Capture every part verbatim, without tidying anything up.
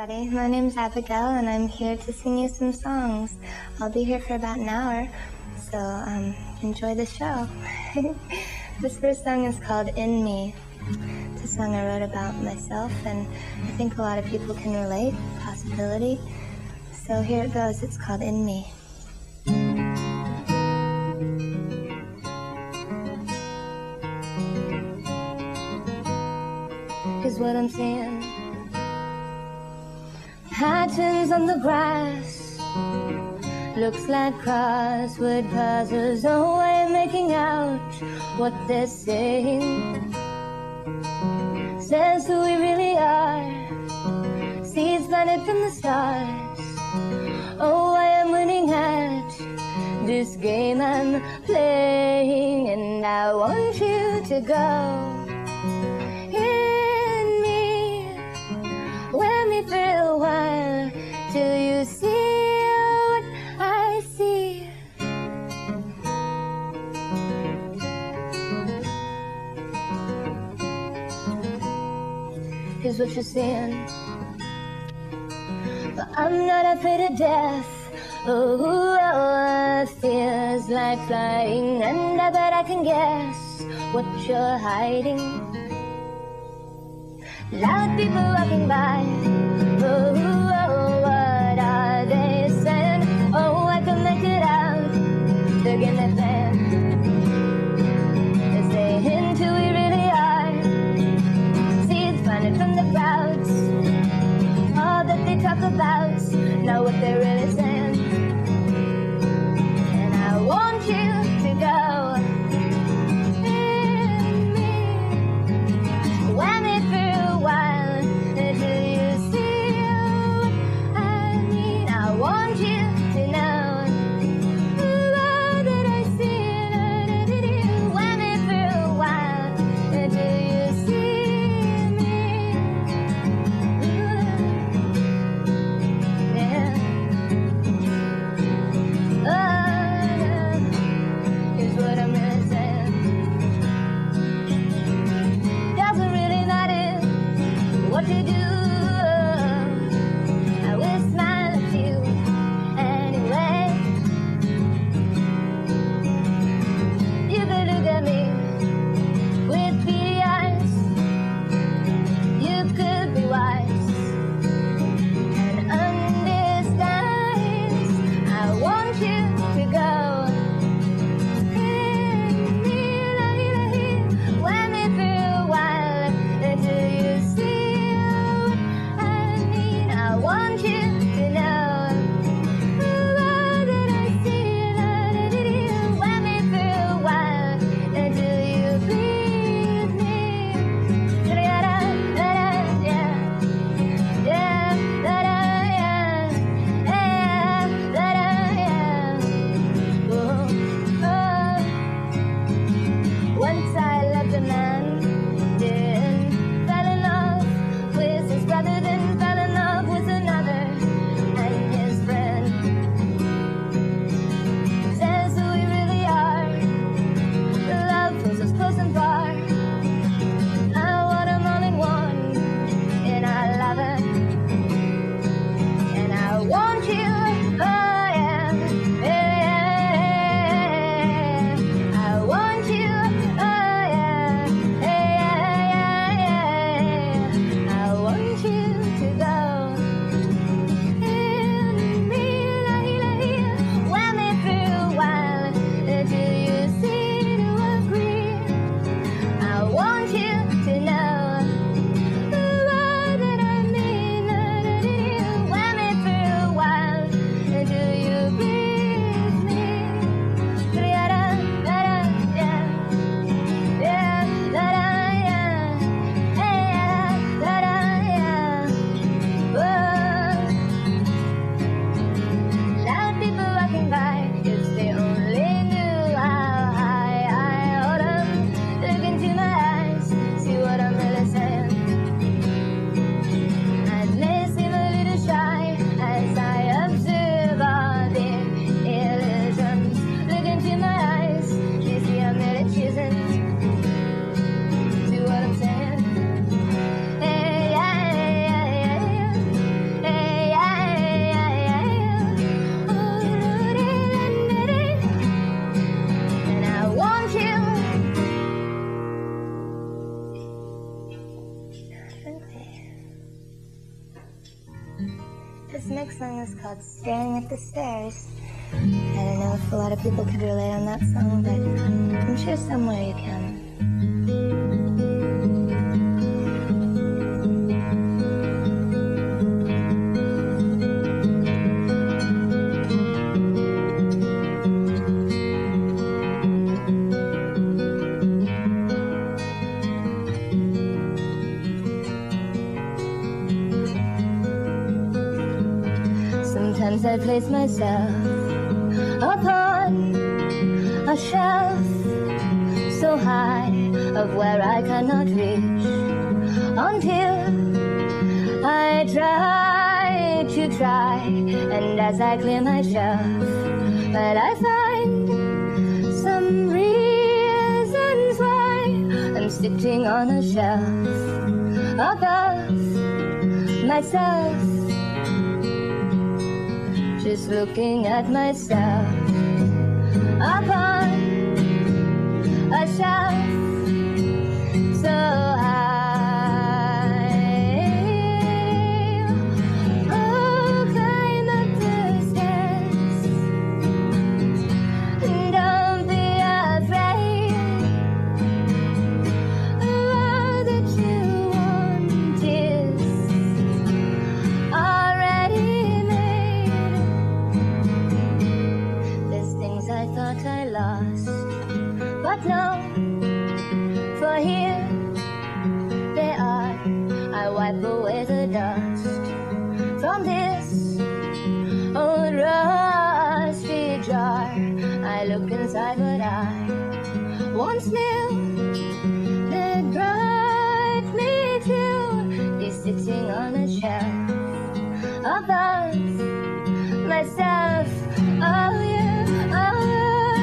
everybody. My name's Abigail, and I'm here to sing you some songs. I'll be here for about an hour, so um, enjoy the show. This first song is called In Me. It's a song I wrote about myself, and I think a lot of people can relate, possibility. So here it goes. It's called In Me. Here's what I'm seeing. Patterns on the grass, looks like crossword puzzles. No way of making out what they're saying. Says who we really are, seeds planted from the stars. Oh, I am winning at this game I'm playing, and I want you to go in me, wear me for a while till you see what I see. Here's what you're seeing. But I'm not afraid of death. Oh, oh, it feels like flying, and I bet I can guess what you're hiding. Loud people walking by. Oh, oh, what are they saying? Oh, I can make it out. They're getting there. They're saying who we really are. Seeds planted from the crowds. All that they talk about, not what they're really saying. And I want you to go in me, wear me for a while until you see This next song is called Staring at the Stairs. I don't know if a lot of people could relate on that song, but I'm sure somewhere you can. Sometimes I place myself upon a shelf so high of where I cannot reach, until I try to try, and as I clear my shelf, but I find some reasons why I'm sitting on a shelf above myself, just looking at myself upon a shelf so high. Oh, climb up the stairs, don't be afraid. All that you want is already made. There's things I thought I lost, but no, for here they are. I wipe away the dust from this old rusty jar. I look inside what I once knew that brought me to be sitting on a shelf above myself. Oh yeah, oh yeah.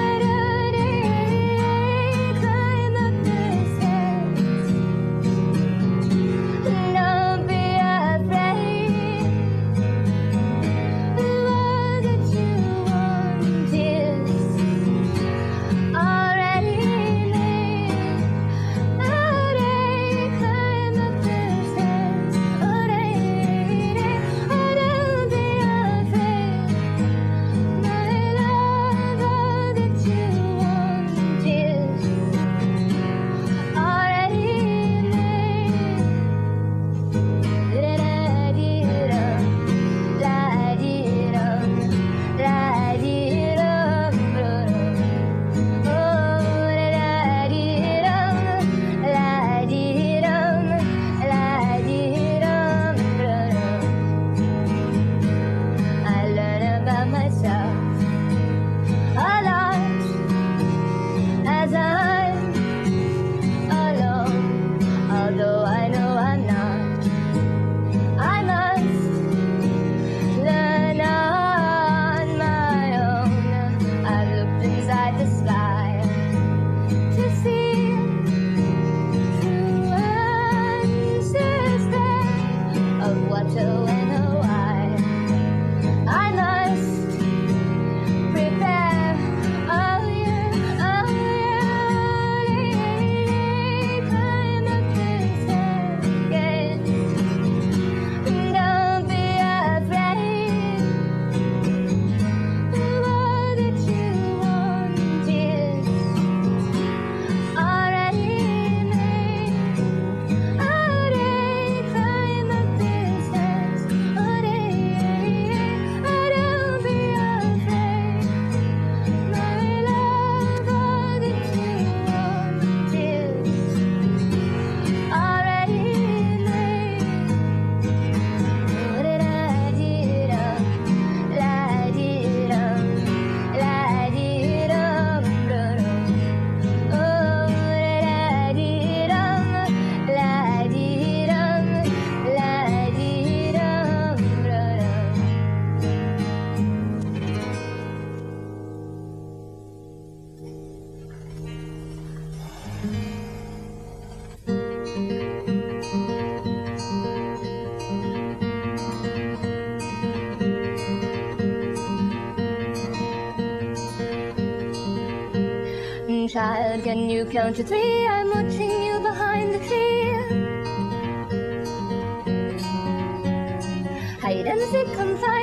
Child, can you count to three? I'm watching you behind the tree. Hide and seek, come find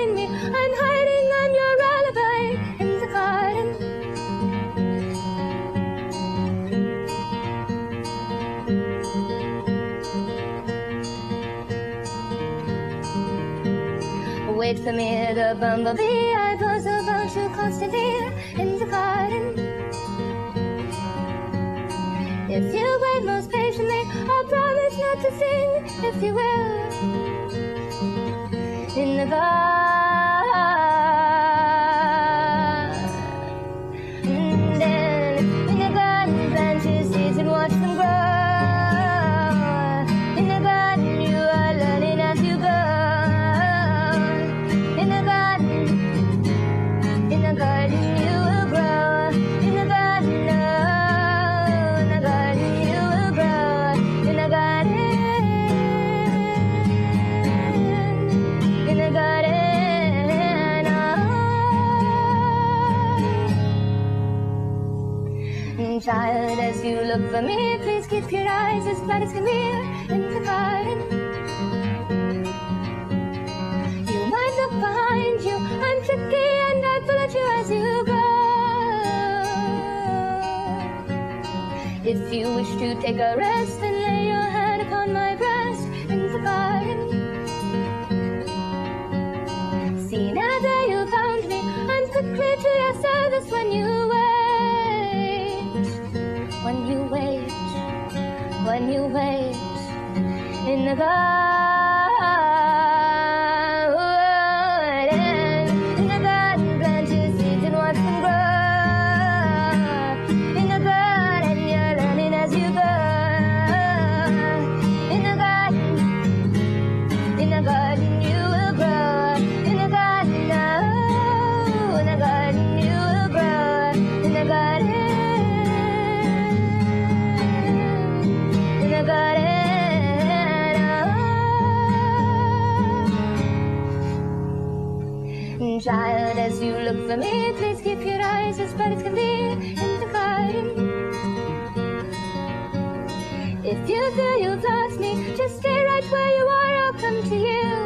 wait for me, the bumblebee. I buzz about you constantly in the garden. If you wait most patiently, I'll promise not to sing, if you will, in the garden. And then in the garden, plant your seeds and watch them grow. In the garden, you are learning as you go. In the garden, in the garden, you will grow. In the garden, oh, in the garden, you will grow. In the garden, in the garden, oh. Child, as you look for me, please keep your eyes as bright as can be in the garden. You might look behind you, I'm tricky and I pull at you as you go. If you wish to take a rest, then lay your hand upon my breast in the garden. See, now there you found me, I'm quickly to your service when you wait. When you wait, when you wait in the garden, in the garden, plant your seeds and watch them grow. In the garden, you're learning as you go. In the garden, in the garden, you will grow. In the garden, oh, in the garden, you will grow. In the garden. Child, as you look for me, please keep your eyes as bright as can be in the garden. If you feel you've lost me, just stay right where you are, I'll come to you.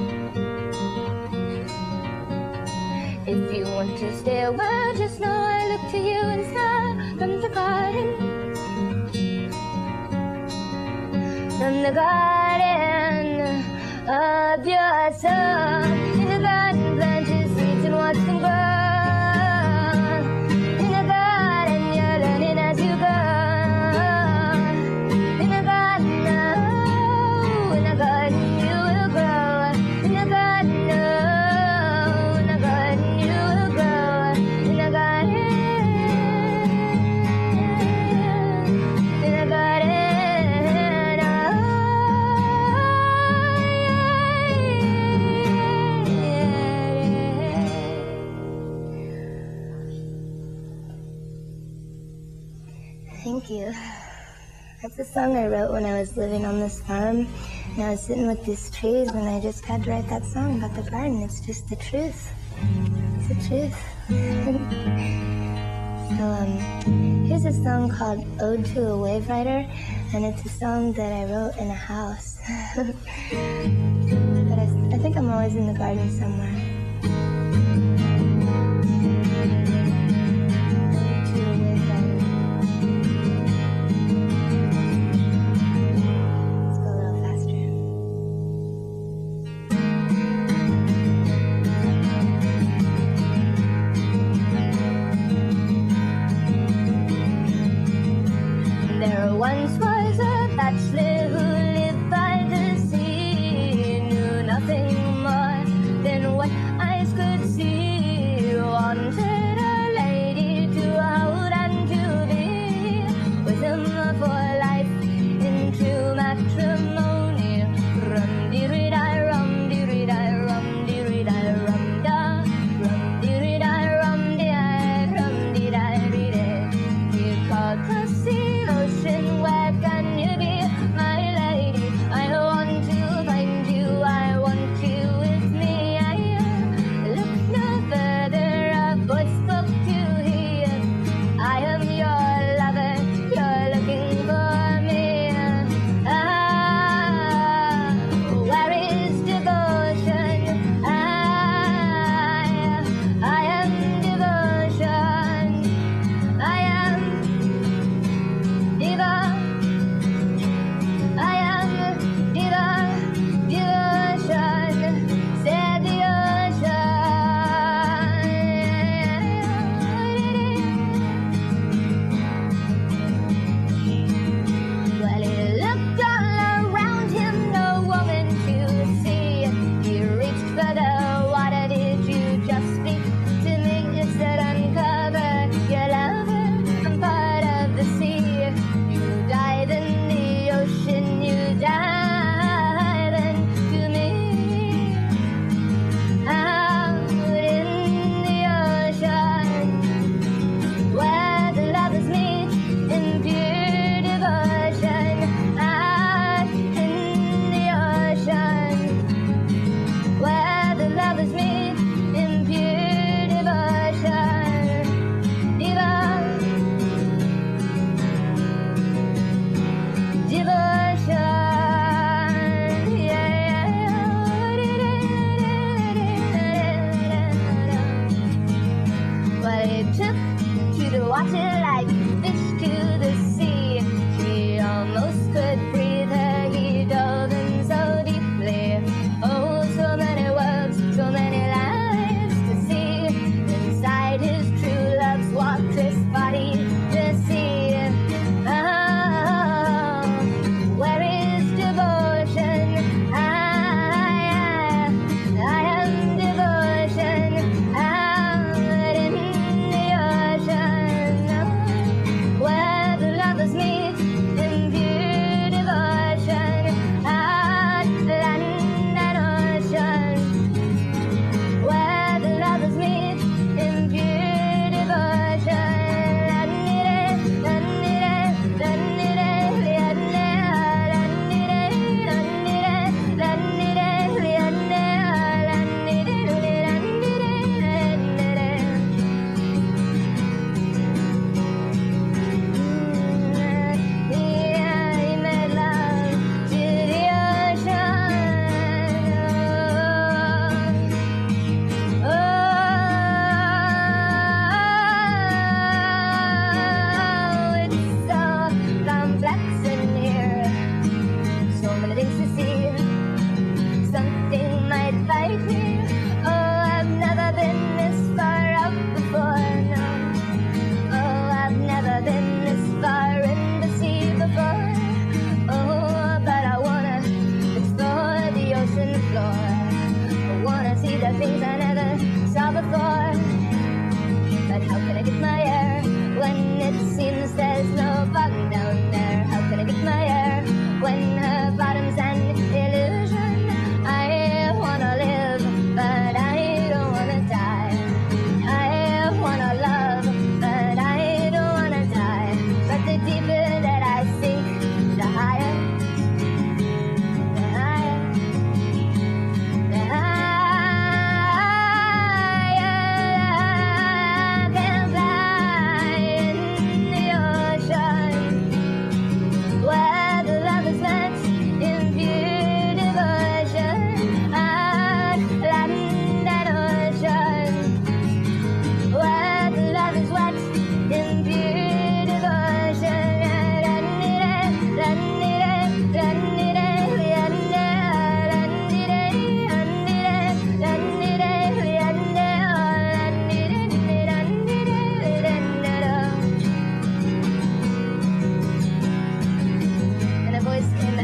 If you want to stay a while, just know I look to you and smile from the garden. From the garden of your soul. In the garden, plant your seeds and watch them grow. In the garden, you're learning as you go. In the garden, oh, in the garden, you will grow. In the garden, oh, in the garden, you will grow. In the garden, in the garden. Thank you. That's a song I wrote when I was living on this farm, and I was sitting with these trees, and I just had to write that song about the garden. It's just the truth. It's the truth. So, um, here's a song called Ode to a Wave Rider, and it's a song that I wrote in a house. But I, I think I'm always in the garden somewhere. Once was a bachelor who lived by the sea, knew nothing more than what eyes could see.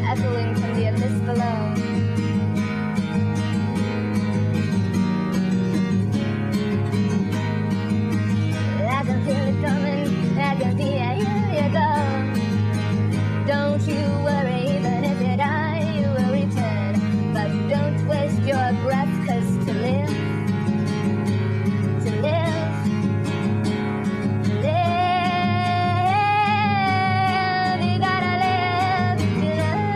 echoing from the abyss below. I can feel it coming, I can see it, here you go. Don't you worry, even if you die, you will return. But don't waste your breath, cause to live, to live, to live, you gotta live, you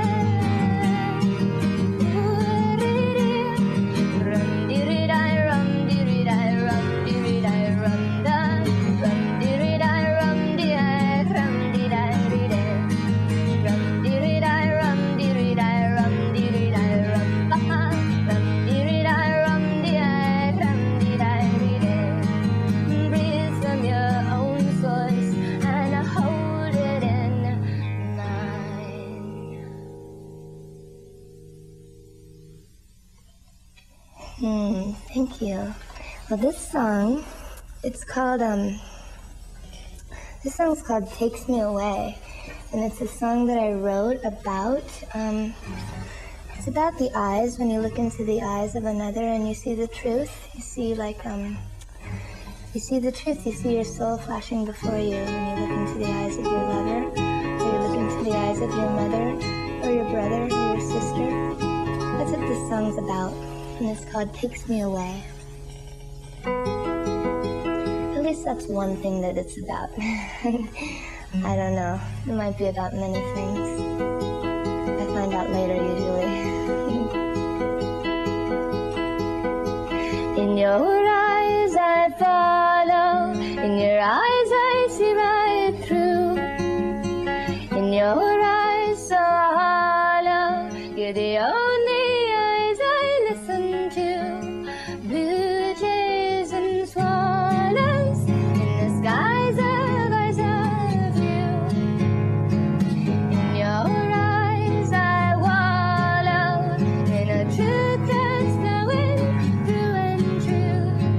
know. Rum dee die, rum dee die, rum dee die, rum da, rum dee die, rum dee die, rum dee die, dee day. Rum dee die, rum dee die, rum dee die, rum ba ha, rum dee die, rum dee die, rum dee die, dee day. Breathe from your own source and hold it in mine. Hmm, thank you. Well, this song, it's called, um, this song's called Takes Me Away. And it's a song that I wrote about, um, it's about the eyes, when you look into the eyes of another and you see the truth. You see, like, um, you see the truth. You see your soul flashing before you when you look into the eyes of your lover, or you look into the eyes of your mother, or your brother, or your sister. That's what this song's about, and it's called Takes Me Away. At least that's one thing that it's about. I don't know. It might be about many things. I find out later, usually. In your eyes I follow. In your eyes I see right through. In your eyes so hollow. You're the only eyes I listen to. Blue jays and swallows in the skies of our sun. In your eyes I wallow in a truth that's flowing through and through.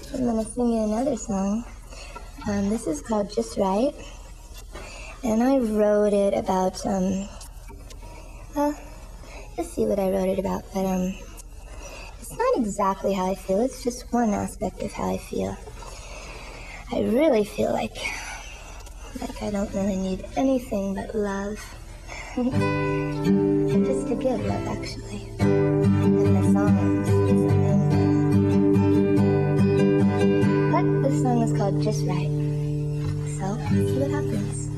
I'm gonna sing you another song. Um, this is called Just Right. And I wrote it about, um, well, you'll see what I wrote it about, but um, it's not exactly how I feel, it's just one aspect of how I feel. I really feel like, like I don't really need anything but love. Just to give love, actually. And the song is the main thing. But the song is called Just Right. So, let's see what happens.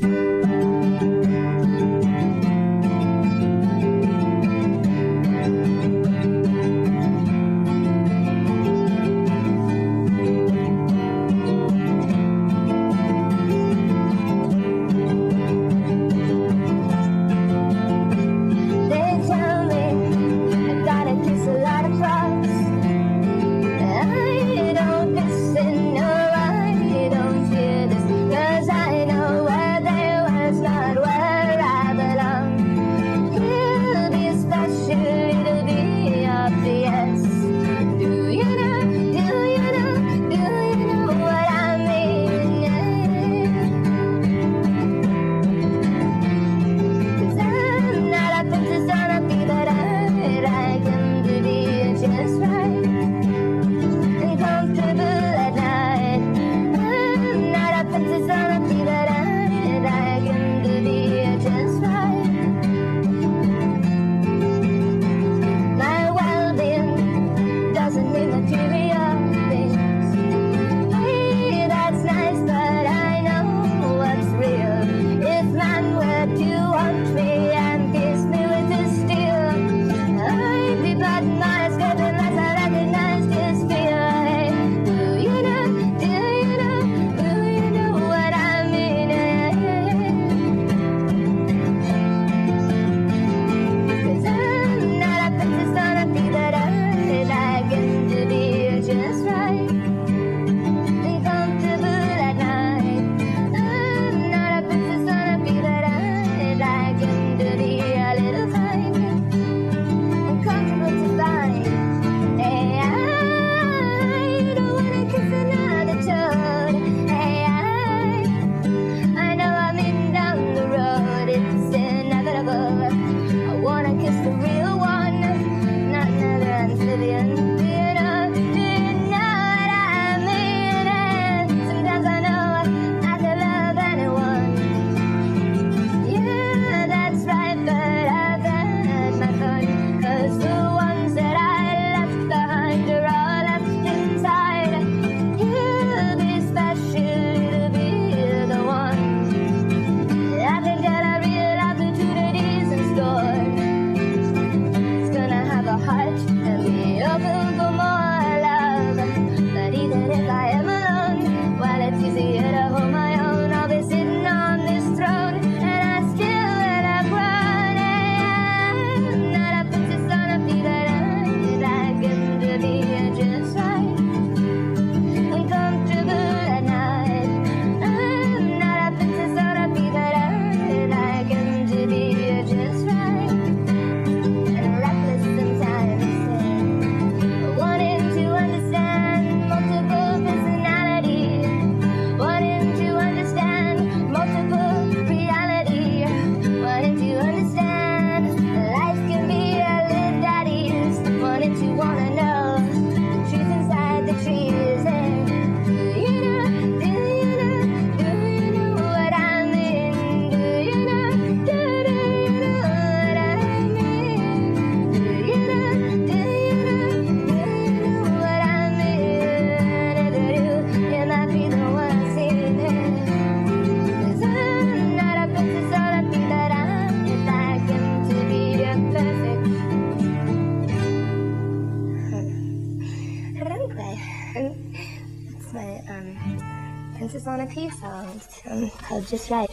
Princess on a Pea song um, called Just Right.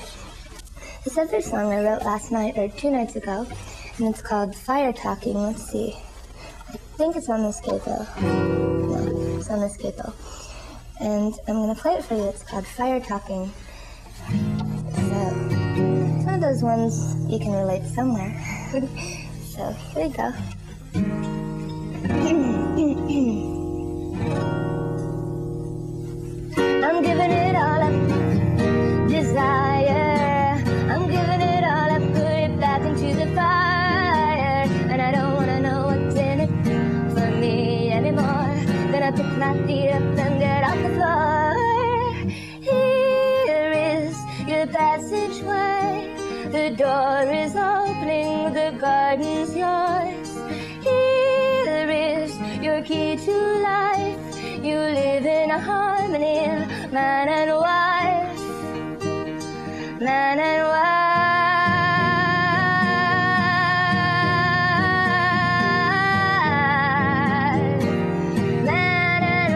This other song I wrote last night, or two nights ago, and it's called Fire Talking. Let's see. I think it's on this capo. No, it's on this capo. And I'm going to play it for you. It's called Fire Talking. So, it's one of those ones you can relate somewhere. So, here we go. I'm giving it all up. Desire, I'm giving it all up. Put it back into the fire. And I don't wanna know what's in it for me anymore. Then I pick my feet up and get off the floor. Here is your passageway. The door is opening, the garden's yours. Here is your key to life. You live in a harmony, man and wife, man and wife, man and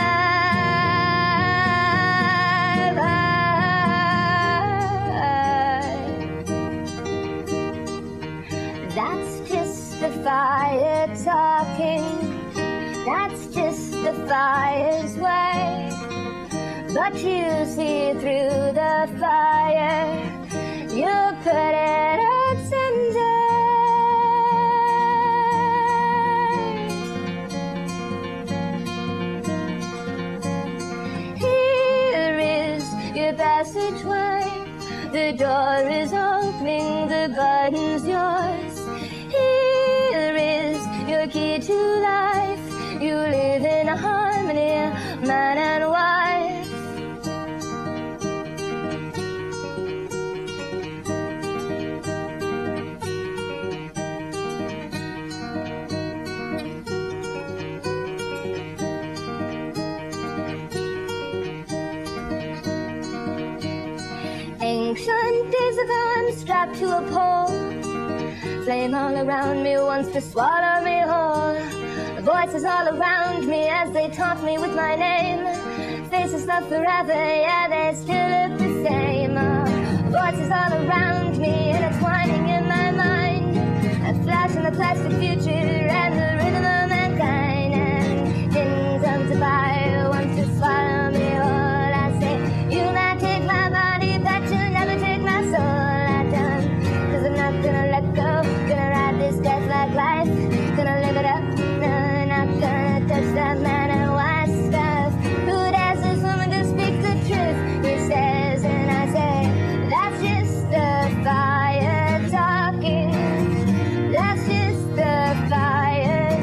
wife. That's just the fire talking. That's just the fire's way. But you see through the fire. You put it out someday. Here is your passageway. The door is opening, the garden's yours. Here is your key to life. You live in a harmony, man and wife. Ancient days ago, I'm strapped to a pole. Flame all around me wants to swallow me whole. Voices all around me as they taunt me with my name. Faces love forever, yeah, they still look the same. Uh, voices all around me intertwining in my mind. A flash in the plastic future and the rhythm of mankind. And didn't come to fire, wants to swallow me whole. I say, you might take my body, but you'll never take my soul. I done, cause I'm not gonna let go. Gonna ride this death like life, gonna live it up. Gonna touch that man and wife stuff. Who dares this woman to speak the truth? He says, and I say, that's just the fire talking. That's just the fire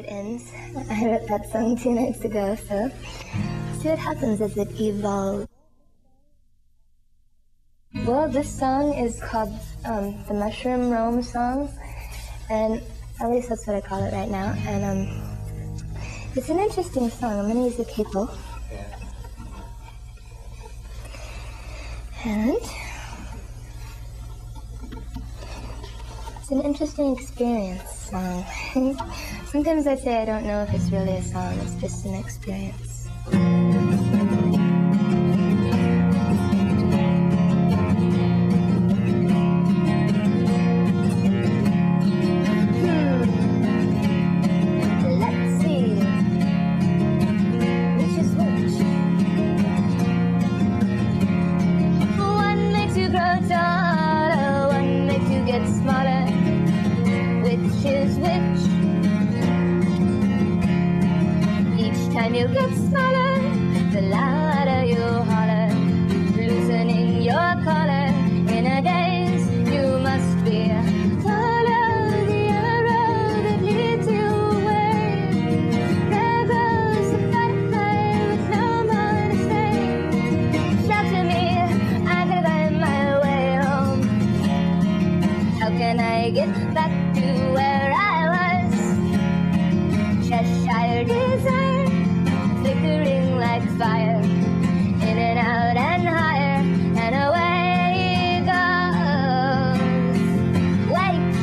it ends. I wrote that song two nights ago, so see what happens as it evolves. Well, this song is called um, the Mushroom Roam Song, and at least that's what I call it right now. And um, it's an interesting song. I'm going to use a capo. And it's an interesting experience song. Sometimes I say I don't know if it's really a song, it's just an experience. You get smaller, the louder you holler, loosening your collar. In a daze, you must be. Follow the arrow that leads you away. There goes the butterfly with no more to say. Shelter me, I gotta find my way home. How can I get back to where I was? Cheshire desire, flickering like fire, in and out and higher, and away it goes. Wait,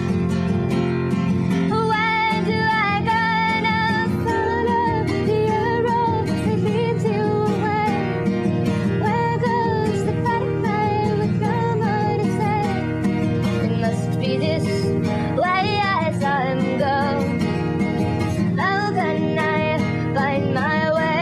where do I go now? Follow the arrow that leads you away. Where goes the butterfly with no more to say? It must be this way I saw him go. How can I find my way?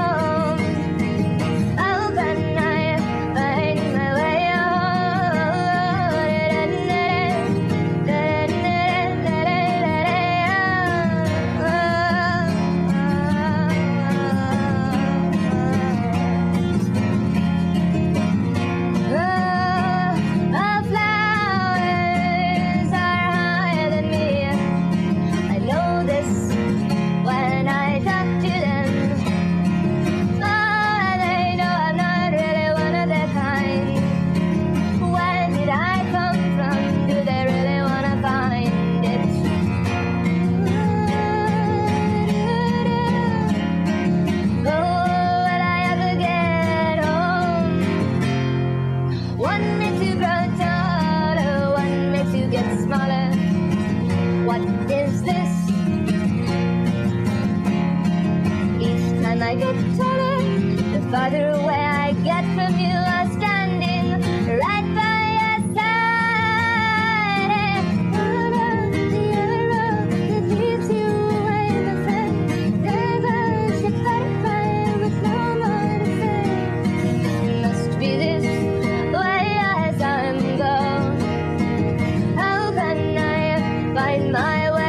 I get taller, the farther away I get from you. I'm standing right by your side. Follow the arrow that leads you away, my friend. There goes your butterfly with no more to say. It must be this way I saw him go. How can I find my way?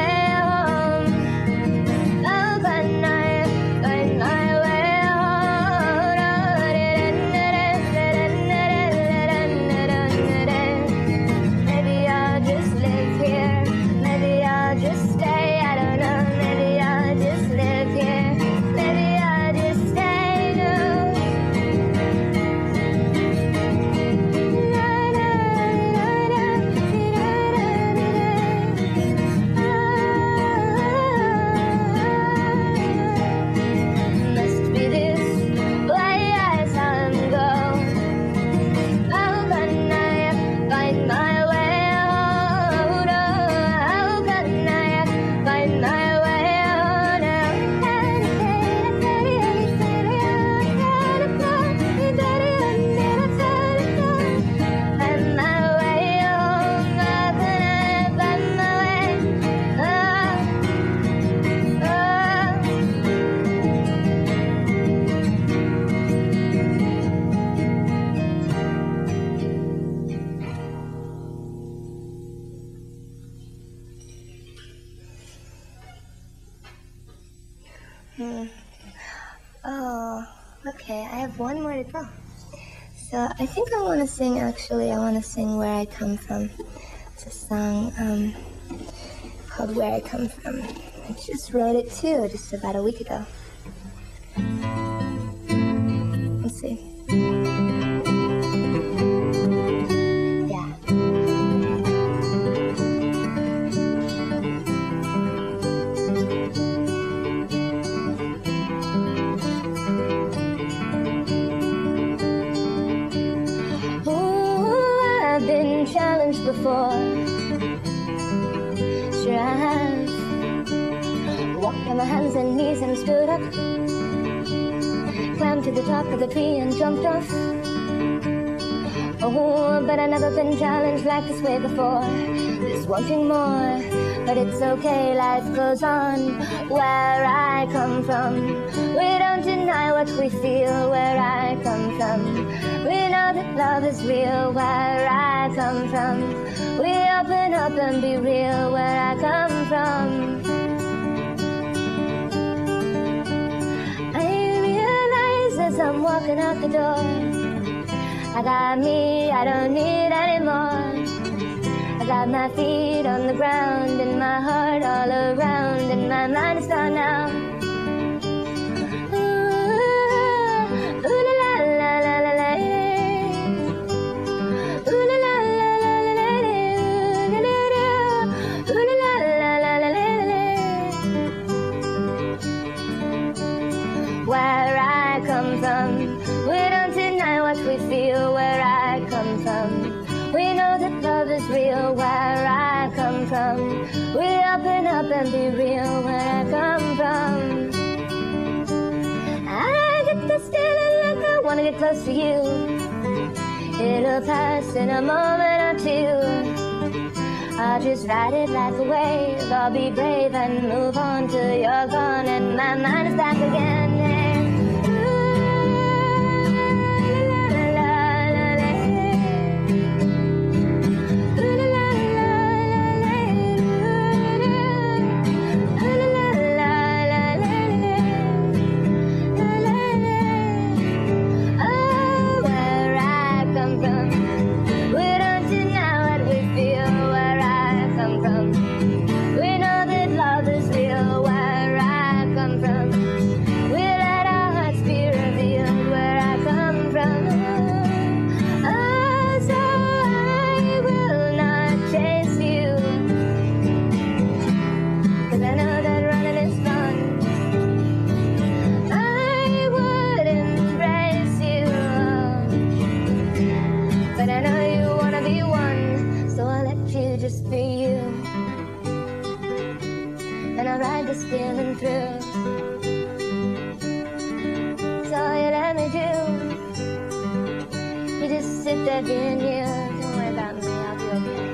Hmm. Oh, okay, I have one more to go. So I think I want to sing, actually, I want to sing Where I Come From. It's a song um, called Where I Come From. I just wrote it too, just about a week ago. Let's see. Yeah. Oh, I've been challenged before. Sure I have. Walked on my hands and knees and stood up. Climbed to the top of the tree and jumped off. Oh, but I've never been challenged like this way before. Just wanting more, but it's okay, life goes on. Where I come from, we don't deny what we feel. Where I come from, we know that love is real. Where I come from, we open up and be real. Where I come from, as I'm walking out the door, I got me, I don't need any more. I got my feet on the ground and my heart all around, and my mind is gone now. Ooh, ooh la la la la la la. Ooh la la la la la la la. Ooh la la la la la la. Where I come from, we don't deny what we feel. Where I come from, we know that love is real. Where I come from, we open up and be real. Where I come from, I get this feeling like I wanna get close to you. It'll pass in a moment or two. I'll just ride it like a wave. I'll be brave and move on till you're gone and my mind is back again. Feeling through. So you let me do. You just sit there being you. Don't worry about me, I'll be okay.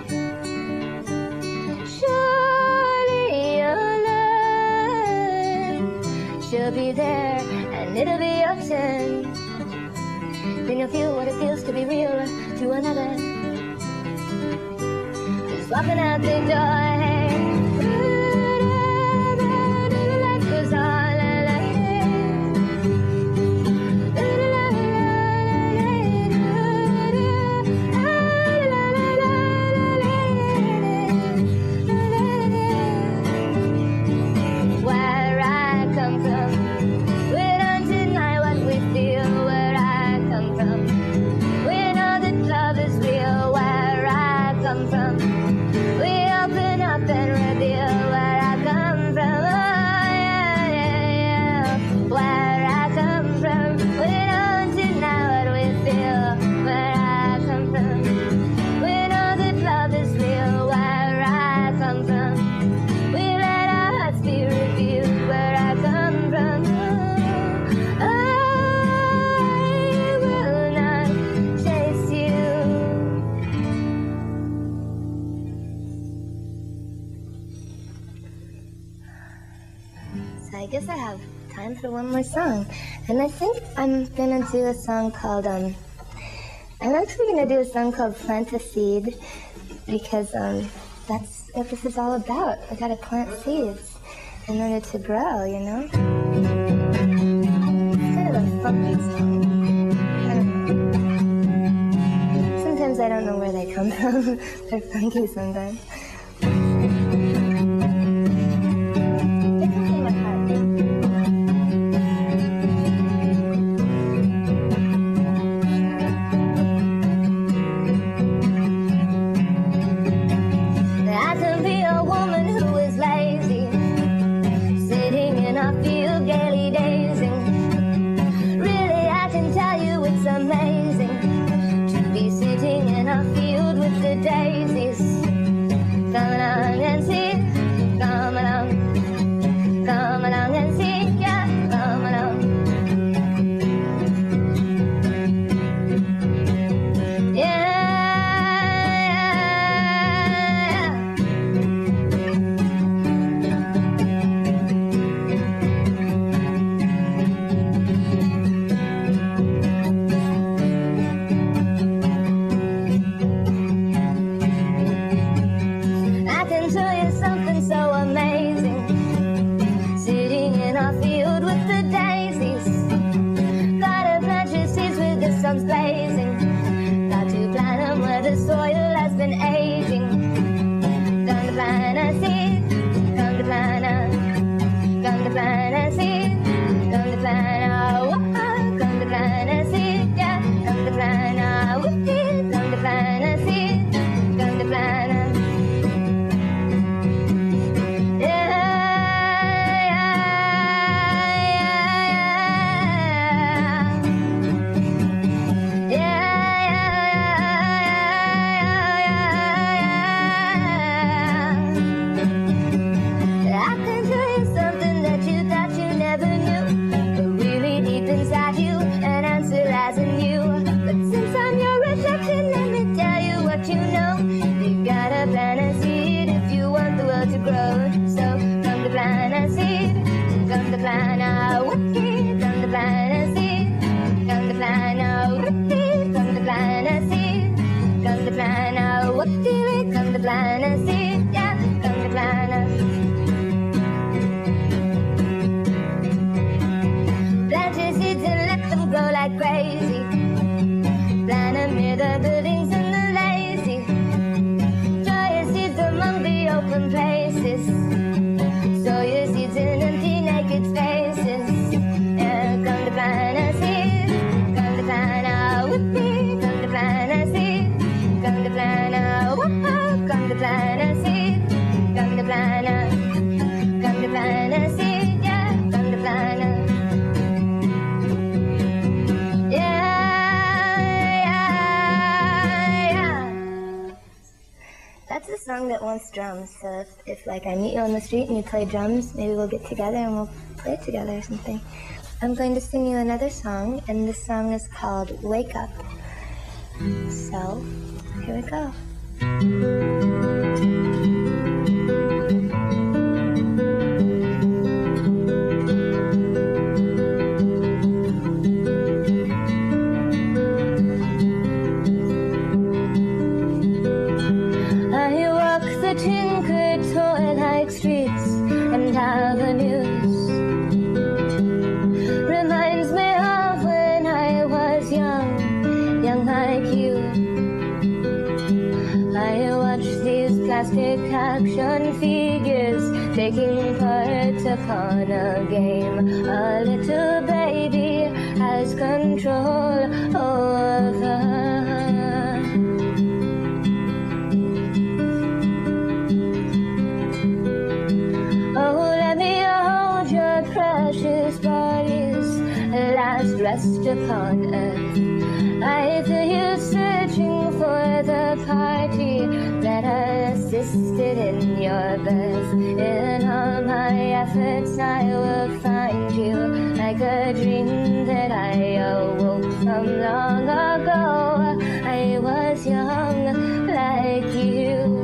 Surely you'll learn. She'll be there and it'll be your turn. Then you'll feel what it feels to be real to another. Just walking out the door, hey. I guess I have time for one more song. And I think I'm gonna do a song called, um, I'm actually gonna do a song called Plant a Seed, because um, that's what this is all about. I gotta plant seeds in order to grow, you know? It's kind of a funky song. I don't know. Sometimes I don't know where they come from. They're funky sometimes. show you something so amazing. Sitting in our field with the daisies, gotta plant your seeds with the sun's blazing. Got to plant them where the soil has been aging. Come to plant a seed, come to plant a, come to plant a seed, come to plant a, whoa, come to plant a seed, yeah, come to plant a, whoopee, come to plant a seed, come to plant a. Plant a whoopee, come to plant a seed, come to plant a whoopee, come to plant a seed, come to plant a whoopee, come to plant a seed, yeah, come to plant a. Plant your seeds and let them grow like crazy. Plant them near the buildings and the lazy. Throw your seeds among the open places. Sow your seeds in empty naked spaces. Yeah, come to plant a seed, come to plant a whoopee, come to plant a seed, come to plant a whoop, come to plant a seed, come to plant a, come to plant a seed, yeah, come to plant a. Yeah, yeah, yeah. That's a song that wants drums, so if, if like I meet you on the street and you play drums, maybe we'll get together and we'll play it together or something. I'm going to sing you another song, and this song is called Wake Up. So, here we go. Tinkered toy-like streets and avenues. Reminds me of when I was young, young like you. I watched these plastic action figures taking part upon a game. A little baby has control over. Precious bodies last rest upon earth. I feel you searching for the party that assisted in your birth. In all my efforts I will find you, like a dream that I awoke from long ago. I was young like you.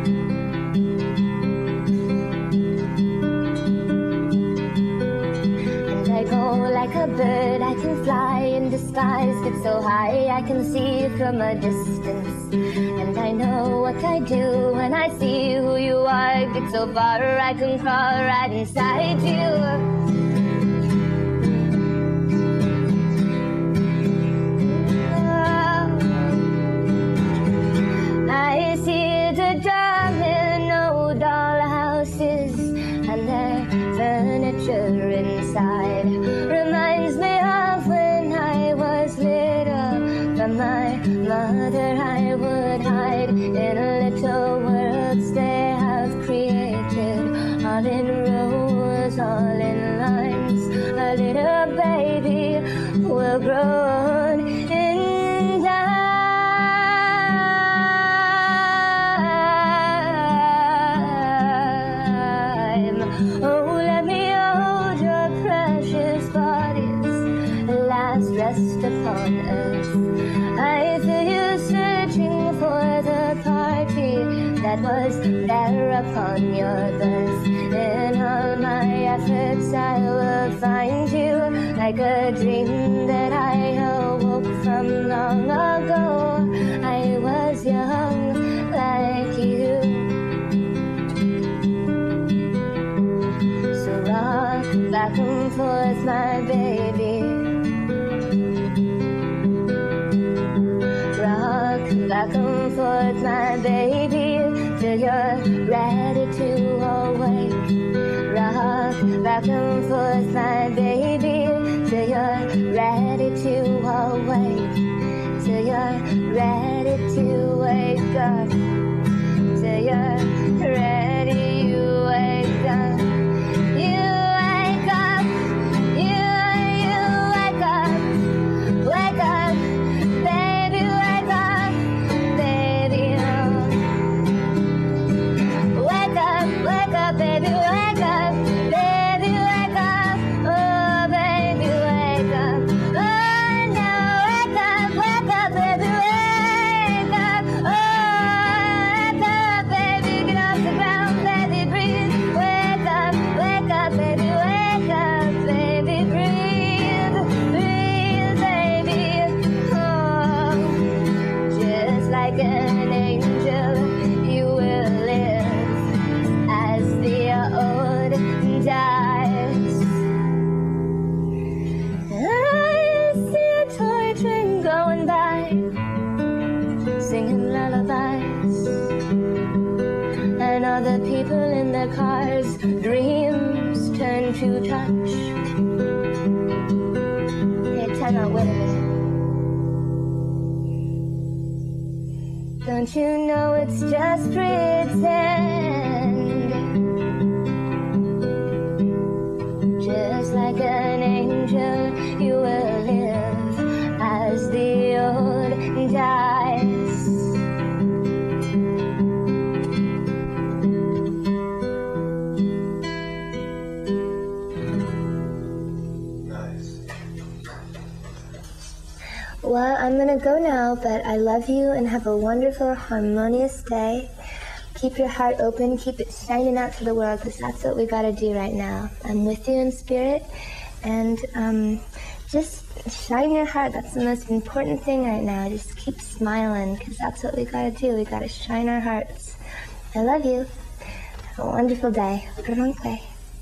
Like a bird, I can fly in disguise, get so high I can see from a distance. And I know what I do when I see who you are, get so far I can crawl right inside you. I see the domino dollhouses and their furniture inside. Reminds me of when I was little. From my mother I would hide in a little worlds they have created, all in rows, all in lines. A little baby will grow in time. Oh, let me hold your precious bodies last rest upon earth. I feel you searching for the party that was there upon your birth. In all my efforts I will find you, like a dream that I awoke from long ago. I was young like you. back and forth, my baby, till you're ready to awake, till you're ready to wake up, till you're ready, you wake up, you wake up, you, you wake up, wake up, baby, wake up, baby, oh. Wake up, wake up, baby, wake up, baby, wake up, oh, baby, wake up, oh, now wake up, wake up, baby, wake up, oh, wake up, baby, get off the ground, baby, breathe, wake up, wake up, baby, wake up, baby, breathe, breathe, baby, oh, just like an angel, you will live as the old dies. I see a toy train going by, singing lullabies, and all the people in their cars' dreams turn to touch. Hey, time out, wait a minute. Don't you know it's just pretend? Just like an angel, you will live as the old dies. Nice. Well, I'm gonna go now, but I love you and have a wonderful, harmonious day. Keep your heart open, keep it shining out to the world, because that's what we gotta do right now. I'm with you in spirit, and um, just shine your heart. That's the most important thing right now. Just keep smiling, because that's what we gotta do. We gotta shine our hearts. I love you. Have a wonderful day. Prononque.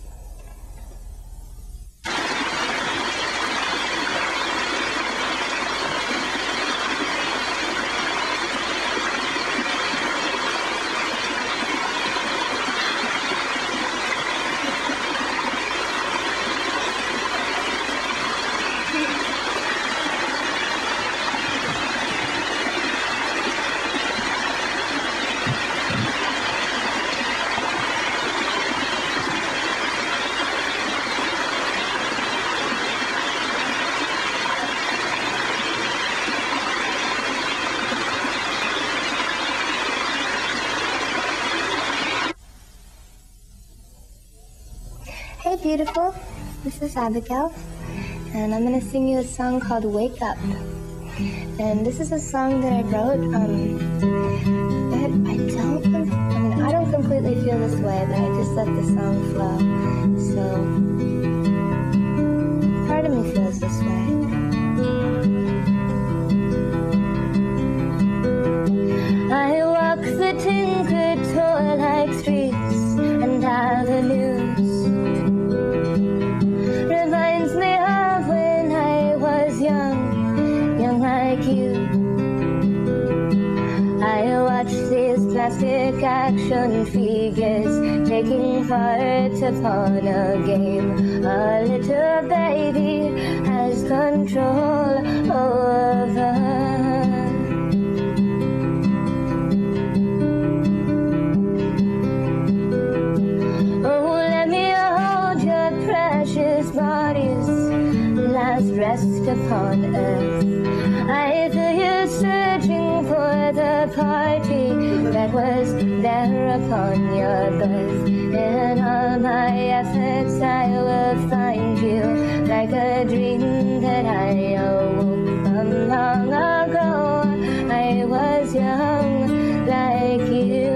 Hey beautiful, this is Abigail, and I'm gonna sing you a song called Wake Up. And this is a song that I wrote, um, that I don't, I mean, I don't completely feel this way, but I just let the song flow. So, part of me feels this way. I walk the tinkered toy-like streets and avenues. Reminds me of when I was young, young like you. I watch these plastic action figures taking part upon a game. A little baby has control over. Bodies last rest upon earth. I feel you searching for the party that was there upon your birth. In all my efforts I will find you, like a dream that I awoke from long ago. I was young like you.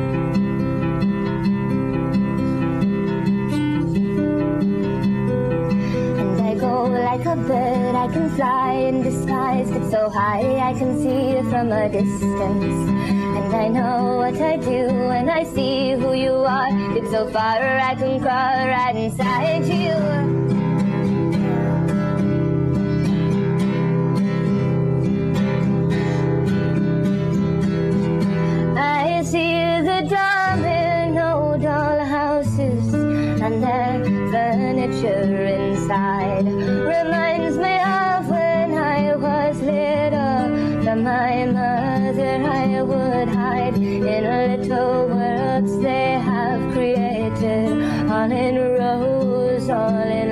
Like a bird, I can fly in disguise, but so high I can see you from a distance. And I know what I do when I see who you are. It's so far I can crawl right inside you. I see the domino doll houses and their furniture. creature inside reminds me of when I was little. From my mother I would hide in little worlds they have created, all in rows, all in